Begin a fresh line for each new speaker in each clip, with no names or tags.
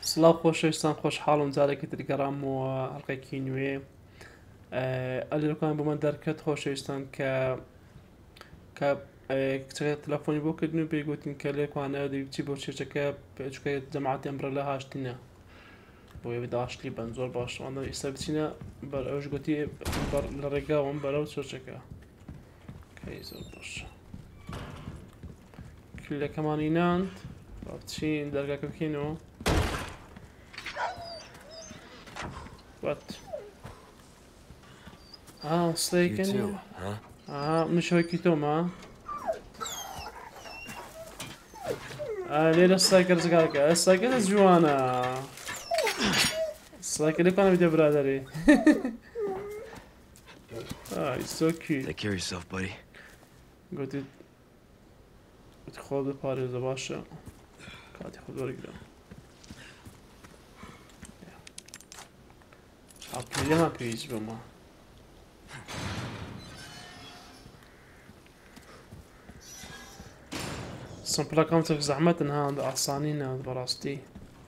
سڵاو خۆشەویستان خۆشحاڵم جارێکی ترگەڕامەوە ئەڵلقێکی نوێ ئەلێرەکان بۆمە دەرکەت خۆشەویستان کە کچەکە تەلەفۆنی بۆ کردن و پێیگوتین کە لێکوانە دەبچی بۆ چێچەکە پێچکە جەماعەتی ئەمڕە لە هاشتینە بۆ داشتی بەن زۆر باشوانە ئێستا بچینە بەر ئەوش گوتی لە ڕێگاوم بەرەو چۆچەکە کەی زۆر باش کلەکەمانی ناند بچین دەرگاکە بکەینەوە. What? Ah, steak
You
in
too,
here?
huh?
Ah, مشوي توما. ليلة السايكل زقاقة السايكل جوانا السايكل كان بدي برادري. He's so cute.
Take care of yourself, buddy.
قلت خذ باري زباشة قاعد ياخذ ورقة. عقلي ما بيجي بما سمبلا كانت في زحمتنا هذا عصانينا براستي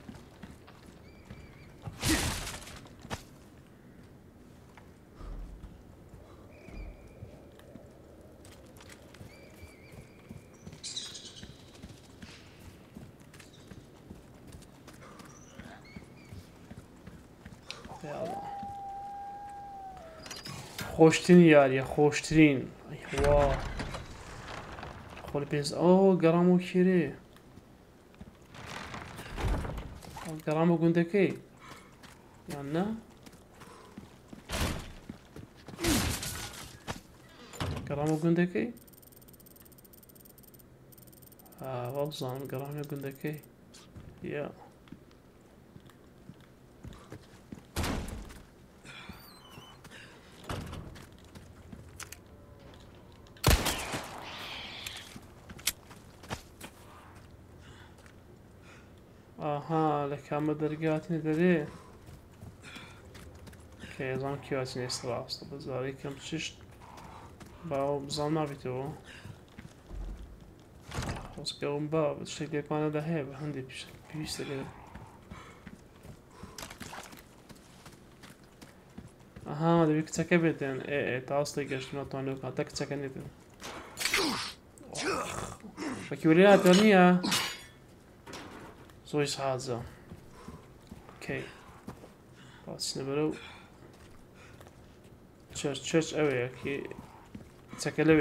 يا الله خوشترين ياري خوشترين ايوا خول بيز قرامو كيري قرامو قندكي يعني قرامو قندكي والله قرامو قندكي يا لك هم درجاتني دري اوكي زان كيواتني استراست بزاري كم تششت باو بزان ما بيتو بس قوم با بتشتي كان ده هيب عندي بيش كده ده بيك تكبتن ايه تاصلي قشت ما طانو كان تك تكنيتن فكيوليات دنيا زويس هذا اوكي بس نبرو تشرش اوي كي تكلوي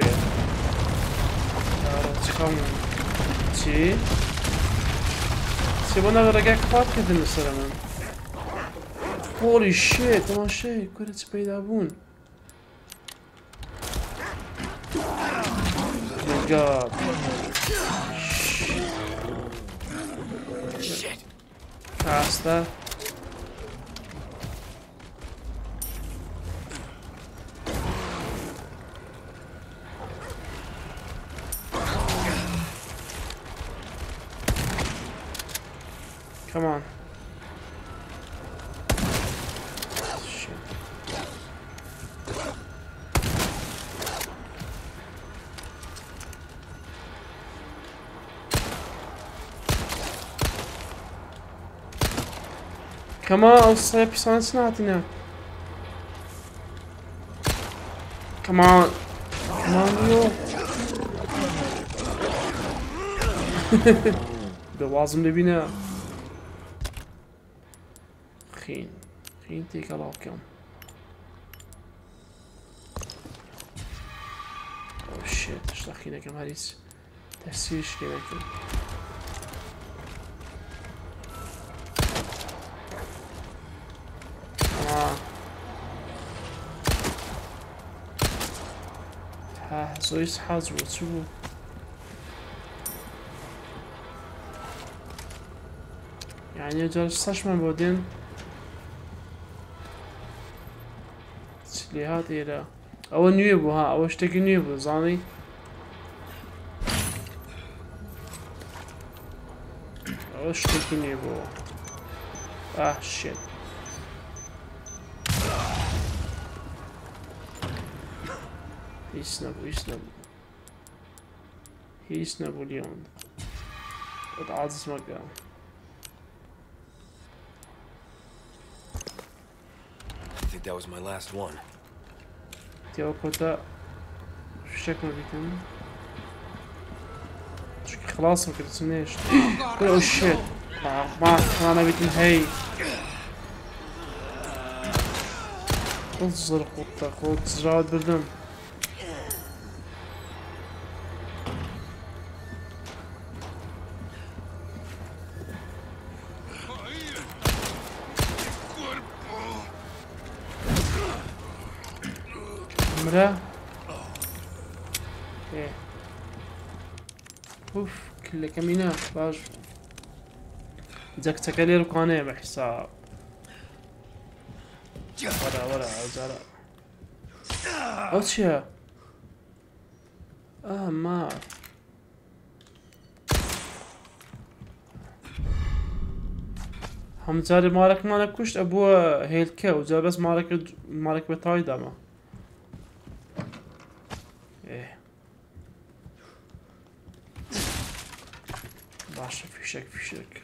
تخم تي سيبونا رجعك فات كده مثلا holy shit ما شيء كنت بيدابون my god shit faster. Come on. Shit. Come on, slap some snot in there. Come on. Come on, yo. لازم نبينا خين تيك علاقم او شيت ايش دخينا كم هريس تحسيش كده so is Hasbro too. يعني جلستش من بعدين سلاحات إلى أو نيبو أو اشتكي نيبو زاني أو اشتكي نيبو shit هيس نابليون اتعاطس مكان
that was my last one.
تيو كوتا شكله بيتم خلاص ما كنت سنيش اوه شيت ما انا بيتم هي خذ زرق خذ زراد بردم مرة ايه اوف كله كمينات باش زك تكالير قانع بحساب ولا زرع اوتشا ما هم زاري مالك كشت ابوه هيلكا وزار بس مالك بتاي داما ايه باشا فيشك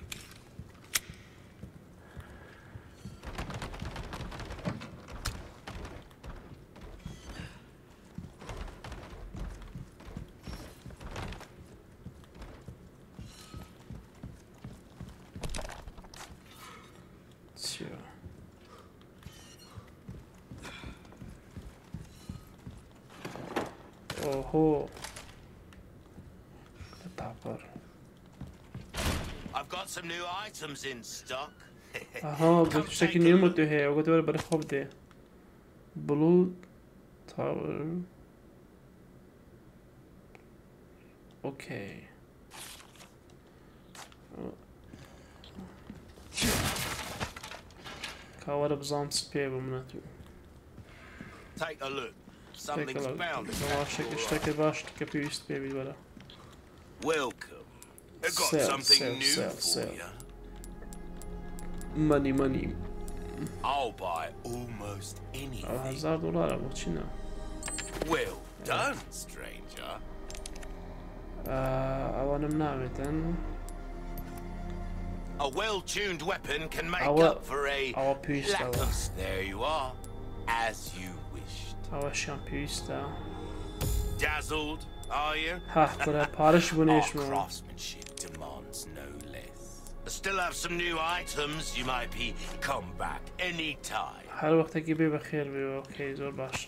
اوهو تعبر
I've got some new items in stock.
اها قلت بشكل يموت هي وقلت ولا برخوب دي بلو تاور اوكي كاورا بزام سبي بمناتو
Take a look. Something's bound to
اشتكي باش كبيست بيبي ولا
Welcome. I've got something new for you.
money
I'll buy almost anything.
$1000 ابو تشينا
Well done, stranger.
اوان منامتن
A well-tuned weapon can make up for a lack of... There you are, as you wished.
او شامبيستا
Dazzled, are you?
ها كره بارش بنيش
Our craftsmanship demands no less. I still have some new items. You might be come back anytime.
هر وقت که بی بخیر بی اوکی زور باشه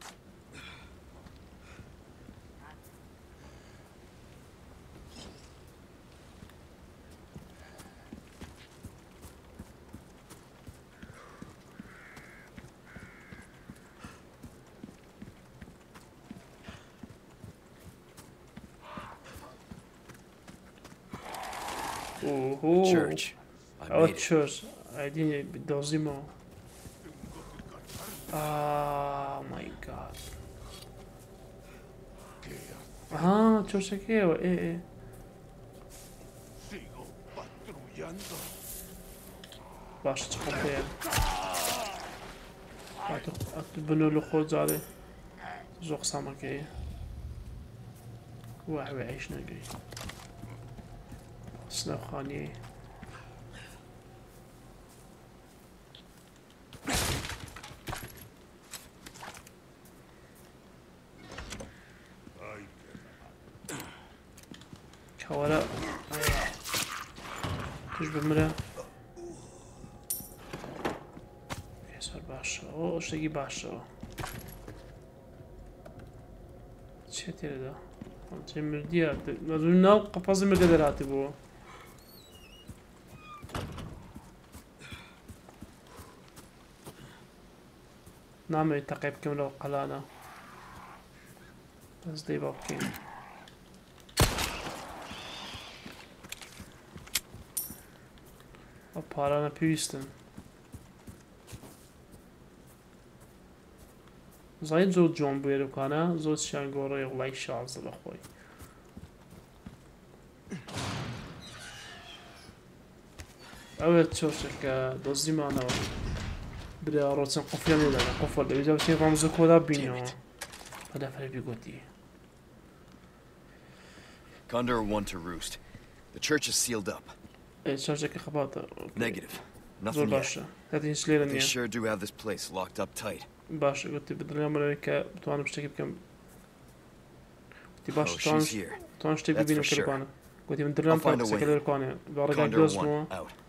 Church. I
او
made it.
تشوز عايدين بالدوزيمو ماي جاد تشوز كيو ايه باش تخطيها بنو له خود زاري زوق سمكية واحد وعيش نقري سنو خانية كورا تجيب مرة يسار باشا اوه اشتاقي باشا چه تیره دا چه مردی هات نظرم ناو قفاز مقدراتی بو نعمل تقيب كم لو قلانا بس دي باكين پارانا پێویستن زاید زۆر جۆن بێرەکانە زۆر چیان گۆڕی وڵای شازە لە خۆی ئەوێ چۆشێکە دۆزیمانەوە برا ڕۆچەند قوفلیان لێدەکە قوفڵ دەویجا بچین ڕامزە کۆدا بینەوە بەدەفەرە بیگوتی
Condor 1 to Roost. The church is sealed up.
چارجێکی خەباتە
Negative.
زۆر
Nothing yet.
باشە هەتیش لێرە
They
نییە
sure do have this place locked up tight.
باشە گوتی بدڵێمەوەی کە بتوانم شتێکی بکەم گوتی باش
Oh, she's here.
توان شتێک
That's
ببینم
for
کە
sure.
لەکوانە گوتی من دڵێم
I'll find a
قسەکە
way.
لێرەکوانێ بەڕێگای
Condor
دۆزمەوە
1 out.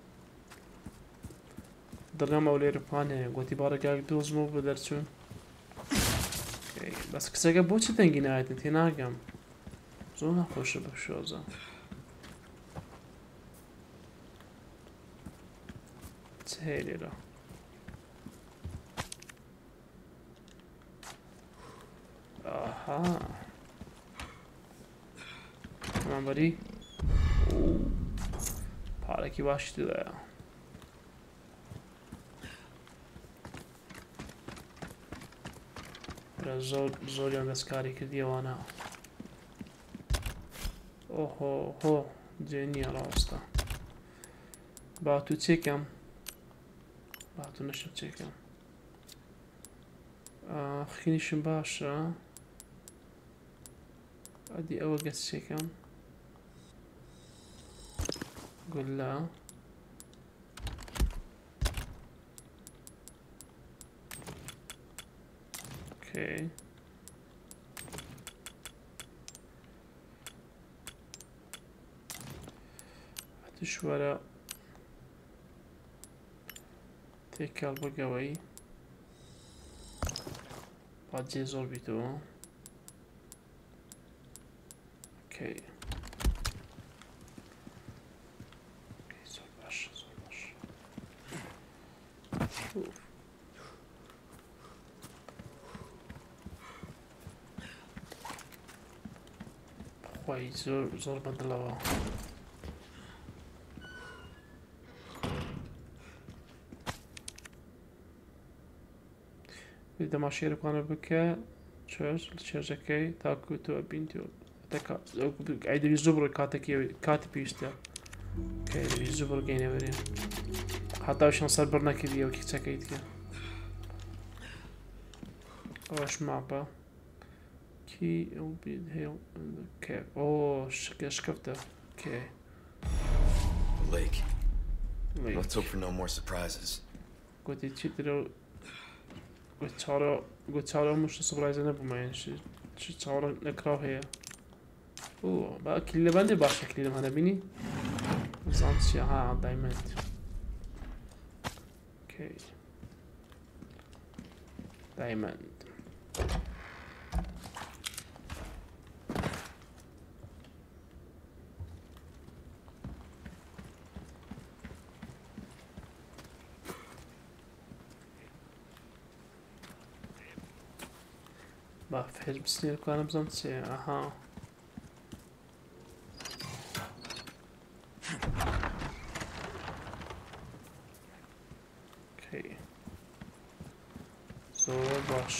دڵێم ئەو لێرەکوانێ گوتی بەڕێگای دۆزمەوە بە دەرچوون بەس کچەکە بۆچی دەنگی نایەتن تێ ناگەم زۆر ناخۆشە بە شۆزە چ هەیە لێرە ئاها تەمامبەری پارێکی باشی تێدایە زۆریان دەستکاری کردیەوانە ئۆهۆ هۆ جێ نییە ڕاستە باتو چێکەم باتو نەشم چێکەم خینیشم باشە ئەدی ئەوە گەس چێکەم گولا اوكي هاتشوارە تێکەڵ بەگەوەی باجێ زۆر بیتەوە اوكي زۆر باش زۆر باش خۆی زۆر بەدڵەوە دەماشێرەکانە بکە چێژەکەی تاکو تۆ بینتۆ ئەیدەوی زوو بڕۆی کاتی پێویستە کەوی زوو بڕگەینەوەرێ هەتاوشان سەر بڕ نەکردیەوە کیچەکەی دیکە ئەوەش ماپە کی ئەو هەیە ئۆ شکەفتە کێ
The lake. Let's hope for no more surprises.
گوتی چی درە گوچارە مشت سپرایزە نەبوومایەن چی چاوەڕە نەکراو هەیە با کلیلە بەندێ باشە کلیلەم هەنە بینی زان چیە ها دایمەند اوكي دایمەند با فێر بسنێرکانە بزانم چێ ئەها اوكي زۆر باش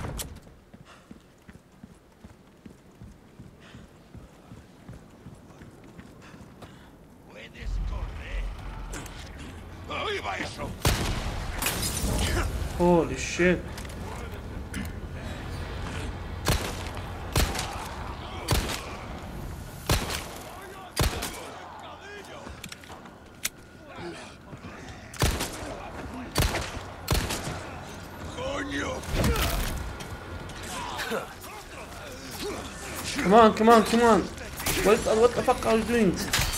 holy shit Come on. What the fuck are you doing?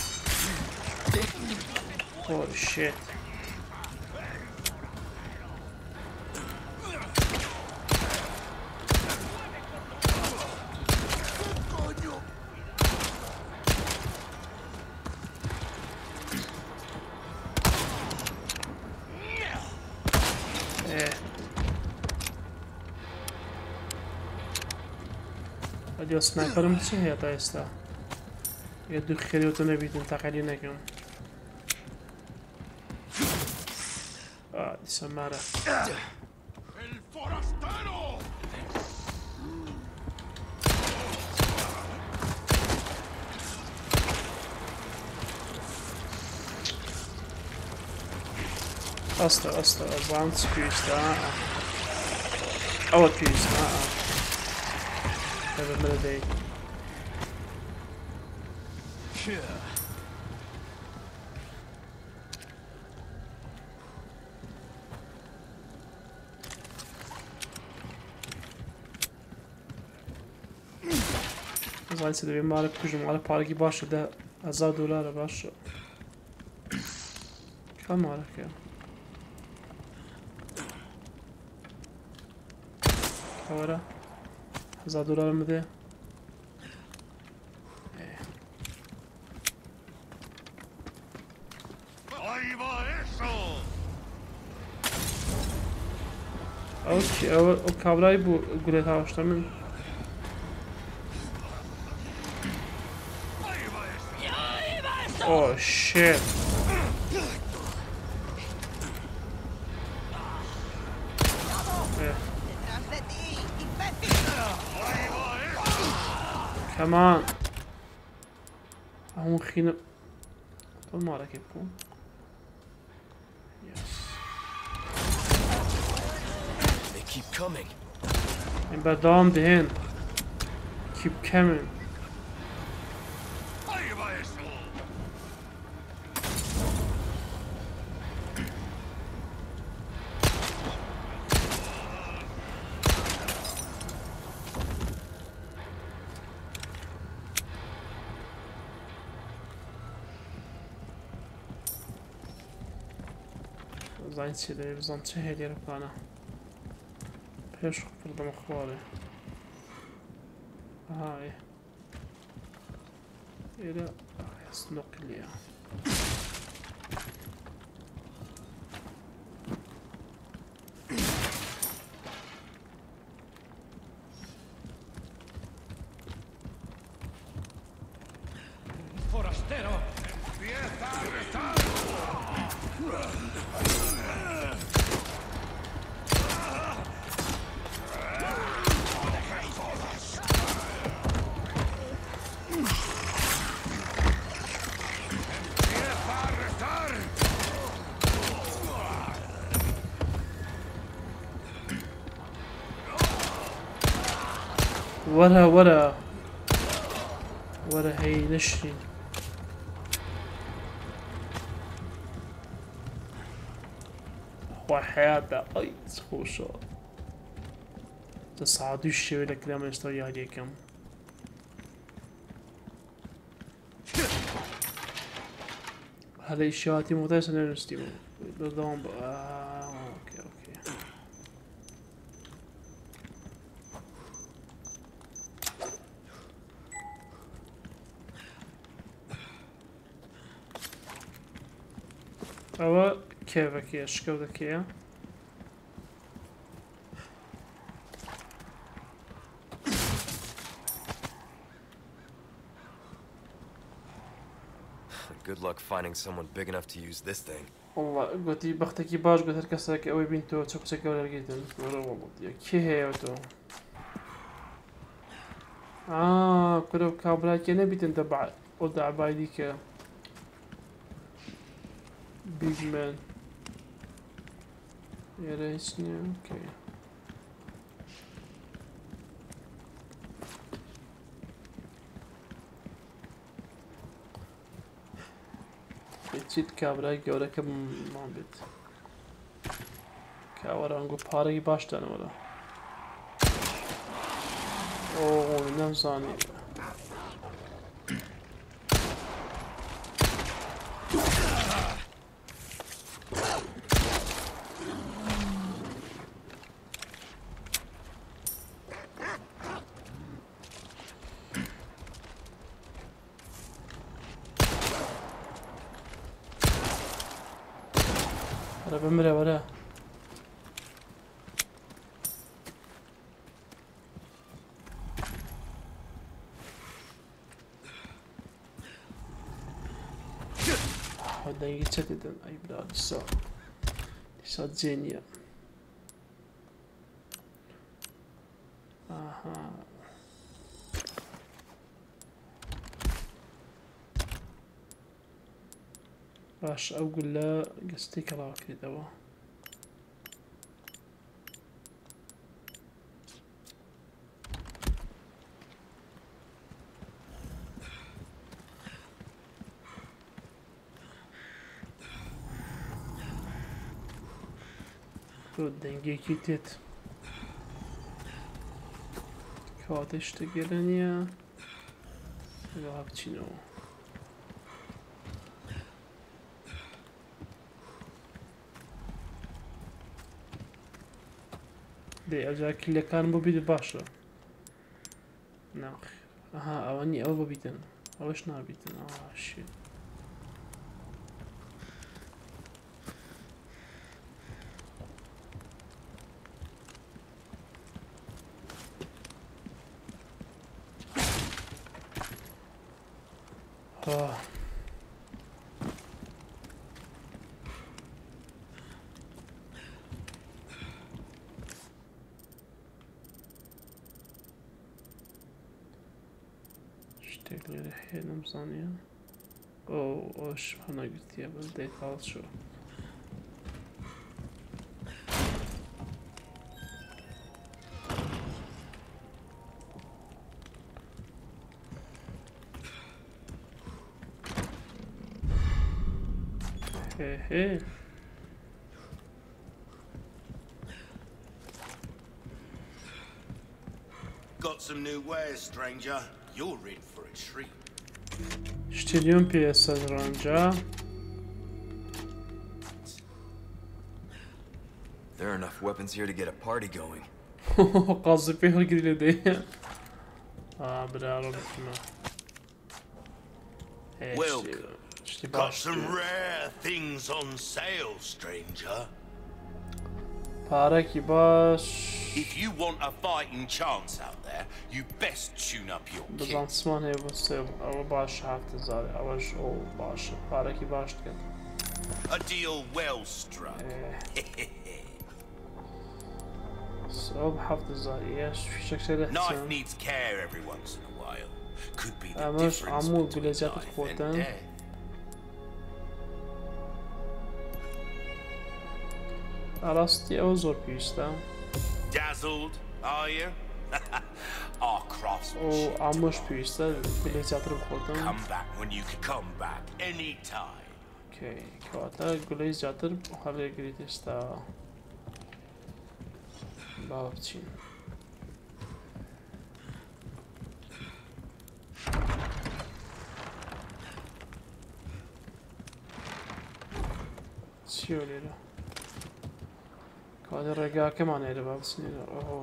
Holy shit. ئەدی سنایپەرم چی هەیە تا ئێستا یە دوو خێریوتە نەبیتن تاقەلی نەکەم دیسەمارە ئەستە ئەزان چ پێویستە ئەوە پێویستە Have another day. زين سيدي مالك كوجو مالك باركي باش ده $1000 باش كم مالك يا كورا $1000 مده اوكي او كابراي بو قلت هاوش من اوه شيت كمان هم خينا طول ما راح يكون
Keep coming.
In بدام دهن keep coming زين سيدي بزن چه هدیه رو کنه پیش کردم خواره هاي إلى يسنق لي
Forastero, empieza a rezar.
ورا هي نشري وحياته اي خوشو تصعدوا الشيء ولا كلام يشتري عليكم هذا الشيء ممتاز نرستيمو بالضبط اوكي أو كيفك يا شكودك يا
Good luck finding someone big enough to use this thing.
والله قلتي بختكي باش قلت هركسك أوي بنتو تشوكسك ولا لقيتن والله يا كي هي وتو كلو كابلاك أنا بيتن تبع ودع بايديك بيج مان يا ريسني اوكي بيتشيت كابراي جورا كم ما بيت كاورا نقول باري باش تانا ولا اوه نمزاني أنا بمرة ولا هذا يتشدد أي بلاد صار زينية باش أقول لا قصتي كراك دوا دنگی کیتت کاتش تگرنیه با بچینەوە دێ ئەوجا کلیلەکان بۆ بیت باشە ناخ ئەها ئەوە نی ئەوە بۆ بیتن ئەوەش نابیتن ئاشی شتێک لێرە هەیە نەمزانیە ئەوش هەنەگرتیە بەس دەیکاڵ شو هێ
Got some new wares, stranger. You're in for a treat.
شتێلیۆن پێویستە ڕەنجە
There are enough weapons here to get a party going.
قازی پێ هەڵگیری لێ دێ برارە بکمە شتی
Got
باش
some rare things on sale, stranger.
پارێکی باش
If you want a fighting chance out there, you best tune up your kit.
بزانسمان هەیە بۆ سێ ئەوە باش 7000 ئەوەش ئەو باشە پارێکی باش دکەن
A deal well struck.
ئەو 7000 ئێش فیشەکشە لە
Knife needs care every once in a while. Could be the
ئەمەش
difference
هەموو
between
گولێجیاتر
life and
خۆتن
death.
ئاراستی ئەوە زۆر پێویستە
Dazzled, are you? Our
ئەو
craftsmanship.
ئەمەش پێویستە گولێجیاتر بخۆتن
Come back when you can come back anytime.
کەواتە گولەی زیاتر هەڵێگریت ئێستا باوە بچین چیۆ لێرە کەواتە ڕێگاکەمان هێرە با بچینێرە ئەوە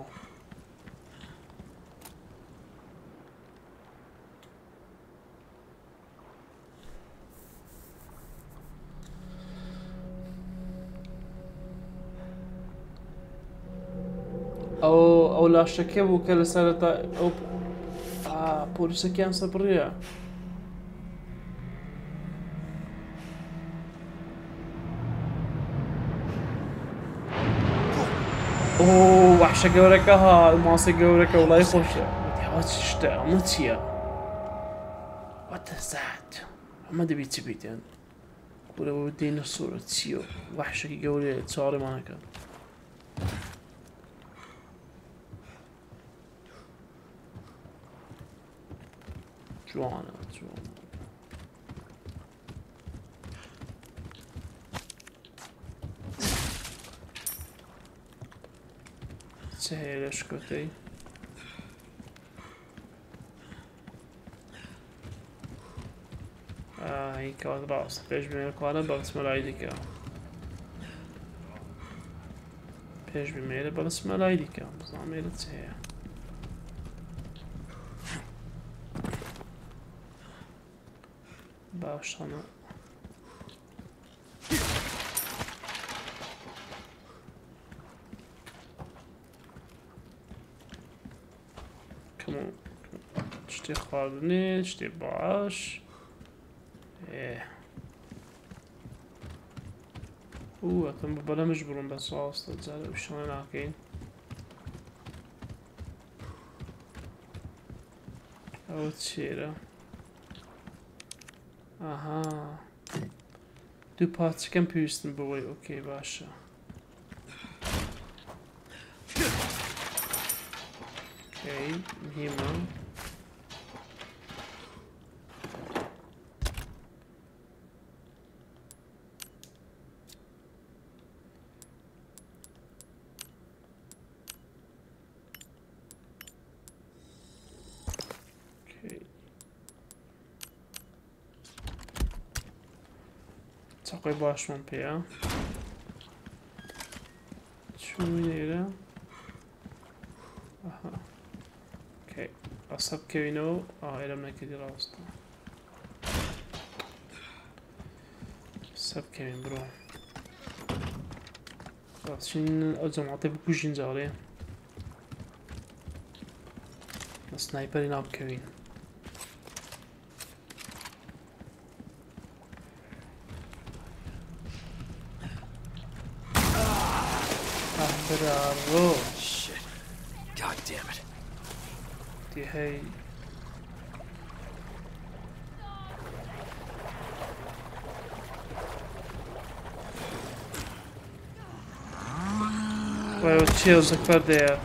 ئەو لاشەکە بوو کە لە سەرەتا ئەو پۆلیسەکیان سەپڕیە وحشە گەورەکە ها ماسی گەورەکە وڵای خۆشە ئەوە چ شتە ئەمە چییە وەتەزات ئەمە دەبێت چ بیتێن بورەوە دێنە سوورە چییە وحشەکی گەورەیە چاڕێمانەکە جوانە جوانە چه هەیە لە شکۆتەی هی کەوات ڕاست پێش بمێرەکوانە بەڵسمە لای دیکە پێش بمێرە بەڵسمە لای دیکە بزانمێرە چ هەیە باشانە شتێ خواردنێ شتێ باش ئەتەم بەلەمش بڕۆم بە ساستە جارە شانە ناکەین ئەوە چێرە ئاها دوو پارچەکەم پێویستم بەوەی ئۆکەی باشە مهمە موقعی باشمان پێیە چووی لێرە اوكي ئەسە بکەوینەوە ئێرەم نەکردی ڕاستە سە بکەوین برۆ ڕاستچین ئەو جەماعەتەی بکوژین جاڵێ سنایپەری نابکەوین برافو
Shit. God damn it.
دي هي وای چیو زکبر ده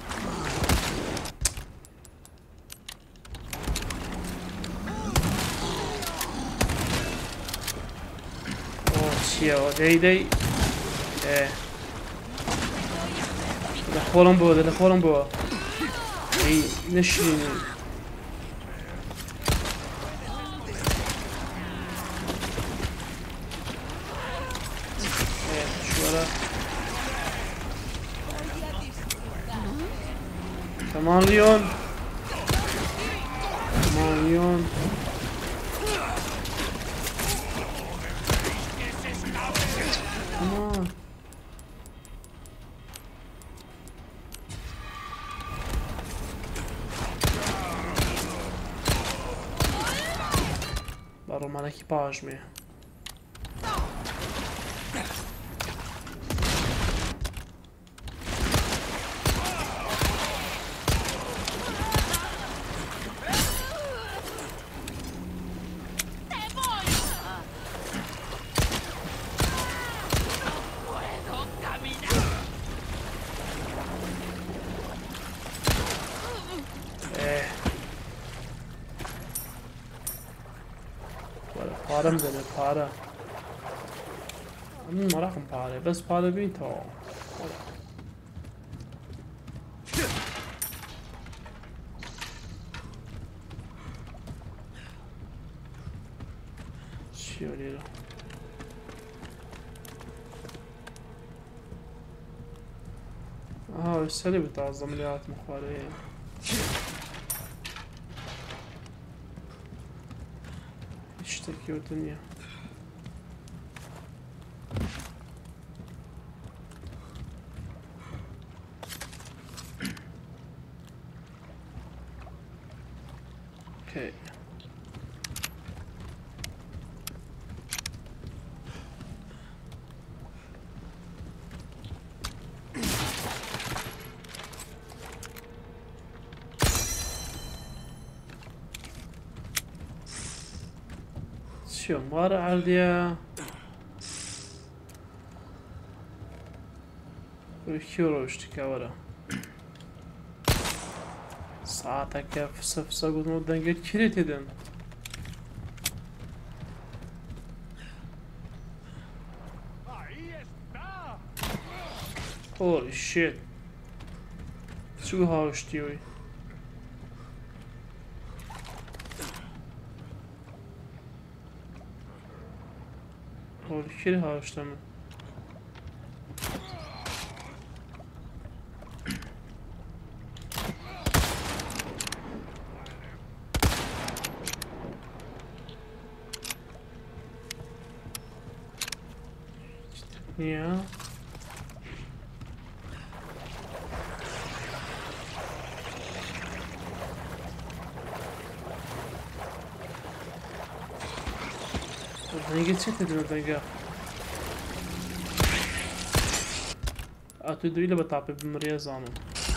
چیو دی دخولم بوا دخولم بوا اي نشين شو ورا كمان ليون كمان ليون كمان Roman equipage mi? پارم بده پاره همین مرقم پاره بس پاره بین تا چی ولی رو اشتری بتعظم عملیات مخواره اشتكي والدنيا اوكي شو مرة عالية وكيورو اشتكى ورا ساعتك فسفسة قلت مودن قد كريت يدن holy shit شو هاوشتيوي holy shit هاوشتمن Yeah. Oradan geçecektin oradan gel. Atı ile batapı bimriye zaman.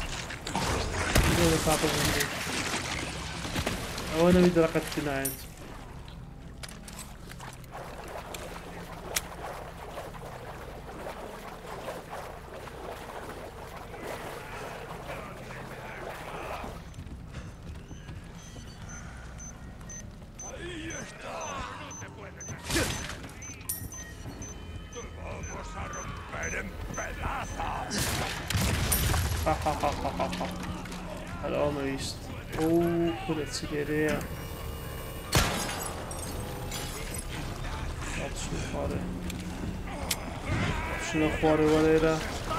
ile batapı bimriye. أو أنا بدي رقة جنايات. Almost. Oh, put it together. That's so funny. چنە خوارێ وەرێرە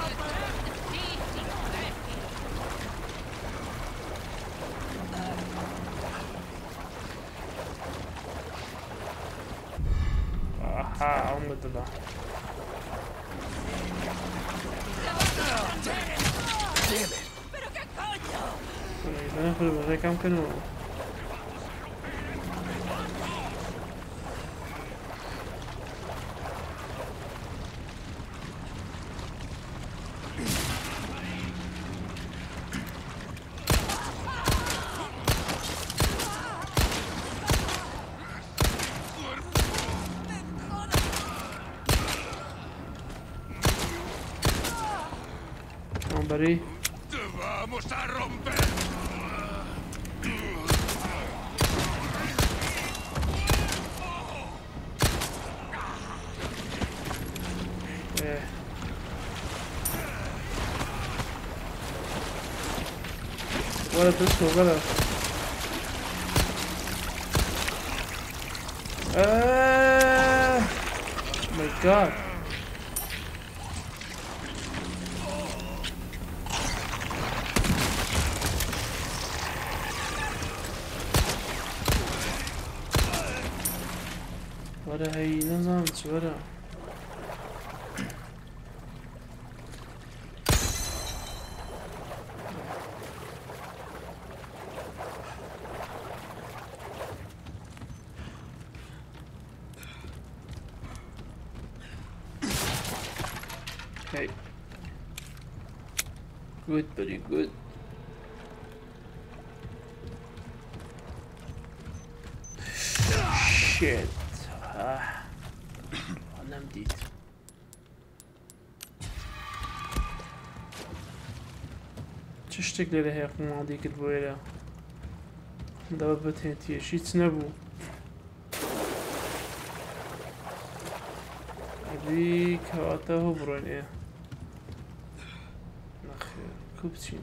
ئاها ئەوم بەدڵە ڕێکام کردنەوە Hombre.
¡Te vamos a romper!
ولا تسمع ولا my god ولا هي نظام ولا okay good very good shit أنا مديت تشتكي لي هيك ما عندي كتبويلة دابا بتهنتي شي تنبو هذيك هاتها بروين ايه نخير كوبتين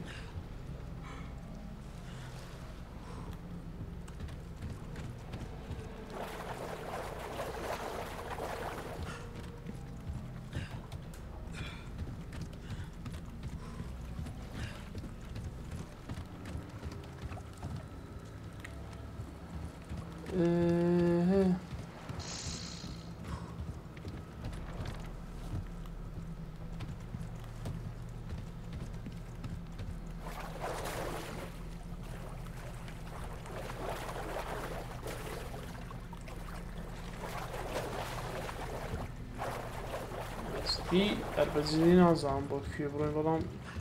في البنزين نازم بود في بروين بلام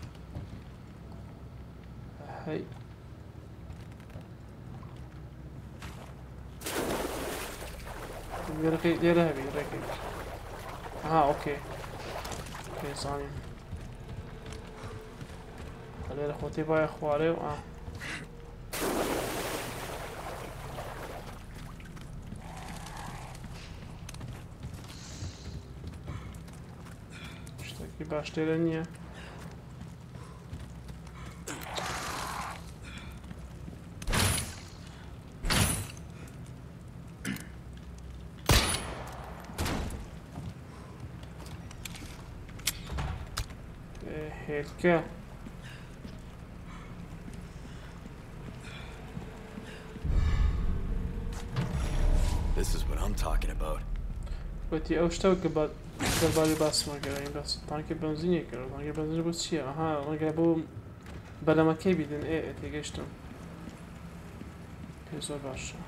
هاي يركي يرهبي يركي اوكي ثاني خلينا اخوتي باي اخواري باش تێرە نییە هێلکە
This is what I'm talking about.
وەتی ئەو شتەوە کە بە دەربارەی باسمەکەین بەس تانکە بەنزینێکەوە تانکە بەنزین بۆ چییە؟ ئەها ڕەنگە بۆ بەلەمەکەی بیدن تێگەشتم پێ زۆر باشە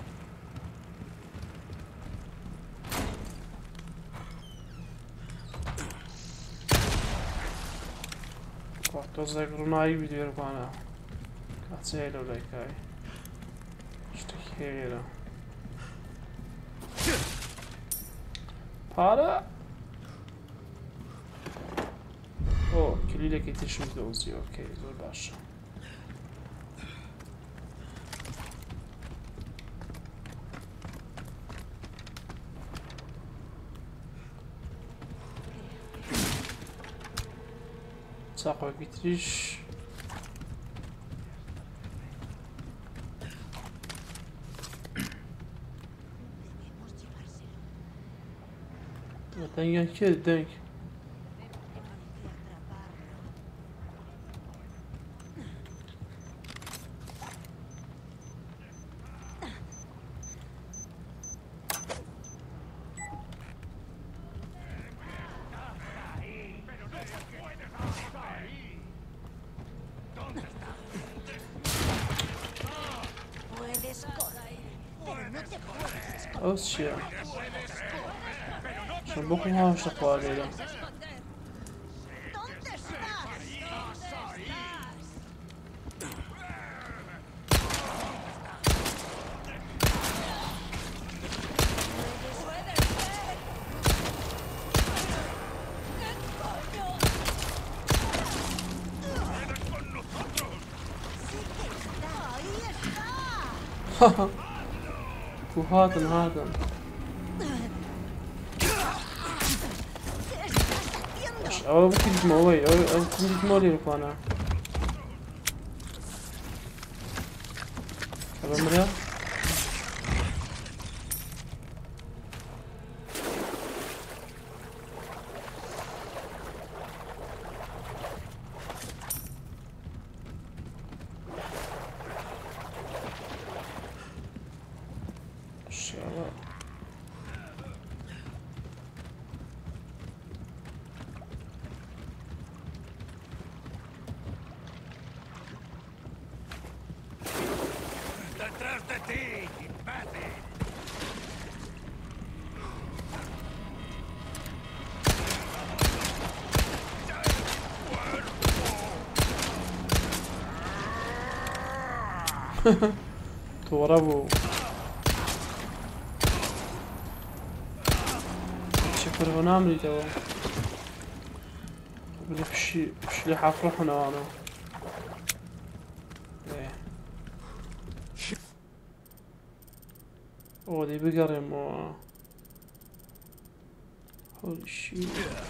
تۆزێک ڕوونایی ویدیۆرەکانە کاچەیە لەو لایکای شتێکی هەیە پارە کلیلێکی تشم دۆزی ئۆکەی زۆر باشە چاقۆکی تریش دەنگیان کرد دەنگ Hostia. C'è un po' come sta qua, vedo. وهاتن هاتن او بكيت موي او بكيت مولي لك انا ابمريا
¡Detrás de ti, imbécil!
توربو شكر هنام لي توا بدي بشي حافرح هنا انا اوه دي بقرم هولي شي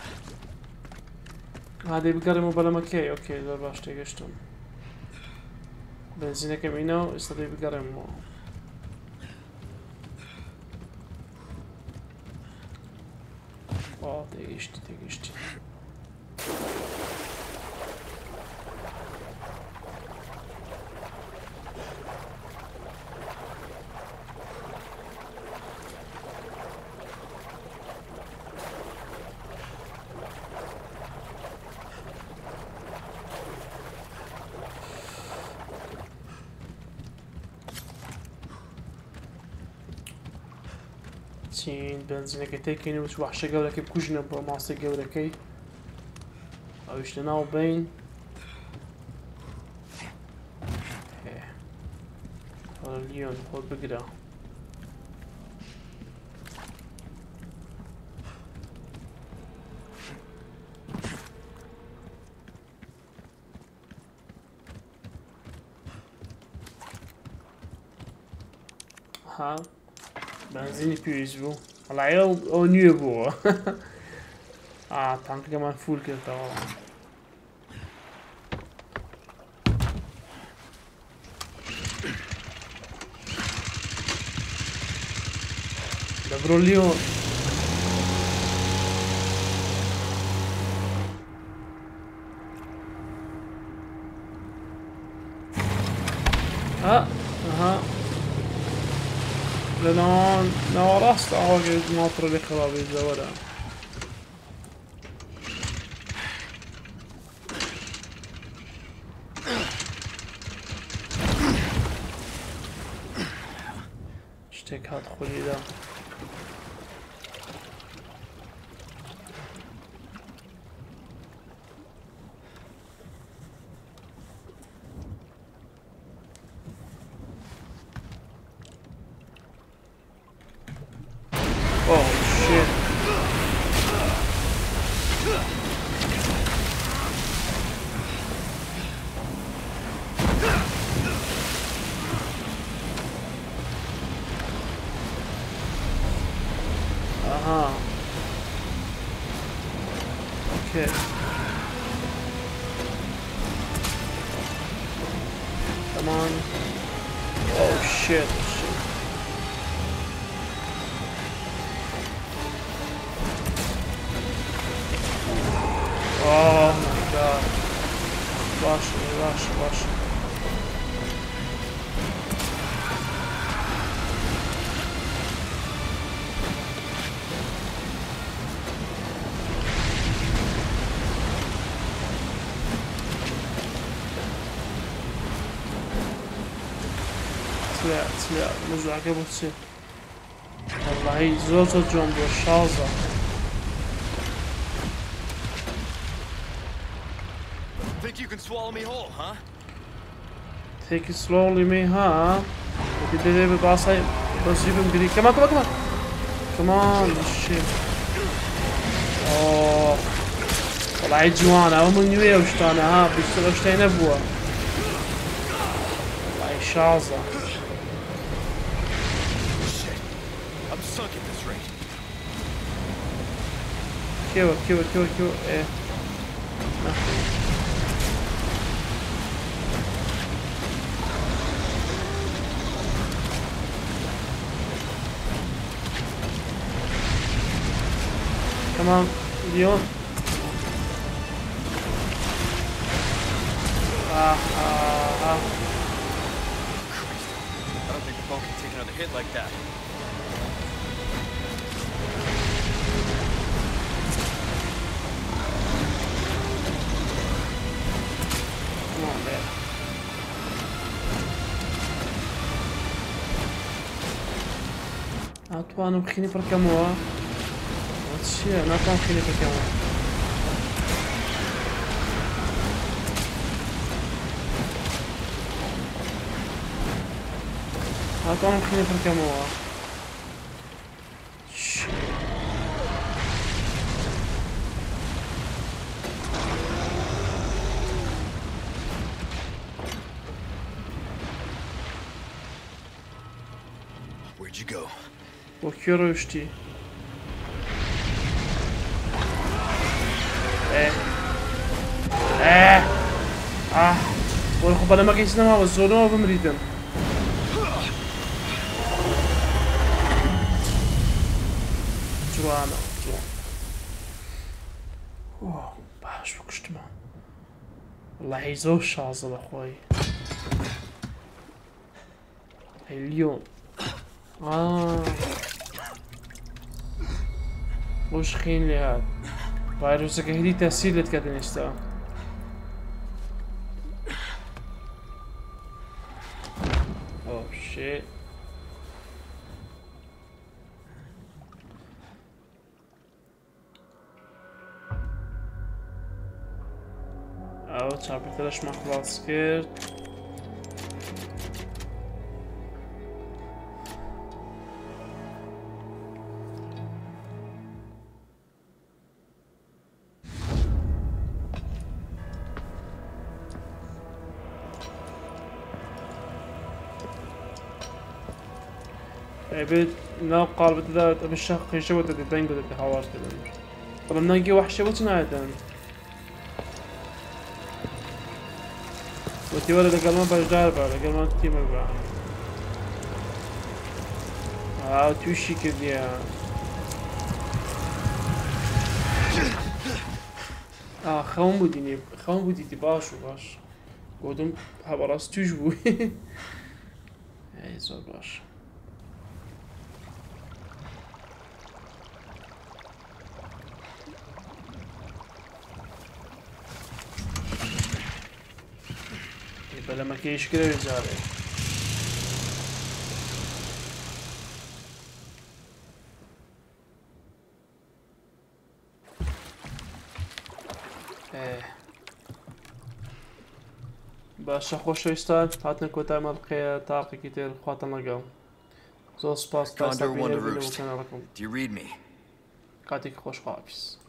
هذه بقرم بلا مكي اوكي دور باش تيقشتم بنزينه كمينة استدي بقرم اوه تيقشتي چین بنزینەکەی تێکەین وچ وحشە گەورەکەی بکوژنە بۆ ماسی گەورەکەی ئەویش لەناو بین لیۆن خۆت بگرە ها بنزيني بيزبو والله او نيوبو تانك كمان فول كده طبعا ده بروليون اها لأن نوراست عواقب ماطر اللي خرابي الزوالة اشتك هاد خلي ذا Okay. Come on. Oh shit. Oh my god. Rush. طلع نرجع قبل تصير والله زۆر جۆم بۆ شازە.
Think you can swallow me whole, huh?
Take it slowly me, huh? Did they ever pass it? Because you can get. Come on, come on, come on! Come on, shit. Oh. والله جوانا ومن نويه وشتانا ها بيشتغل شتين ابوه. والله شازة.
I'm sunk at this rate.
كيو ايه. Come on, Leon.
I don't think the boat can take another hit like that.
Come on, man. ناتوانم خینی بڕکەمەوە. چییە؟ ناتوانم خینی بڕکەمەوە. ناتوانم خینی بڕکەمەوە.
Where'd you go?
بۆ کوێ ڕۆیشتی؟ بۆ خۆ بەلەمەکە هیچ نەماوە زۆرەوە بمریدم. جوانە جوان. باش بکوشتمە. وەڵاهی زۆر شازە بەخۆی. هەیلیۆن. وش خين لي هاد فيروسك هدي تأثير اللي تكاد نشتا اوه شيت او تشابترش ما خلاص كرت بيت ناو قال بتدا بالشق يشوت الدنجو ده حواس كده طب نجي وحشه وتنا دان وتي ولا ده قلما بجدار بقى قلما تي ما بقى توشي كده خوان بوديني باش قدوم هبراس توش بو اي زور باش لما كيش كده يزاري باشا خۆشەویستان هاتنە کۆتای مەڵقەیە تاقێکی تر خواتان لەگەڵ زۆر سوپاس
Condor 1 to Roost. Do you read me?
کاتێکی خۆش خواپیس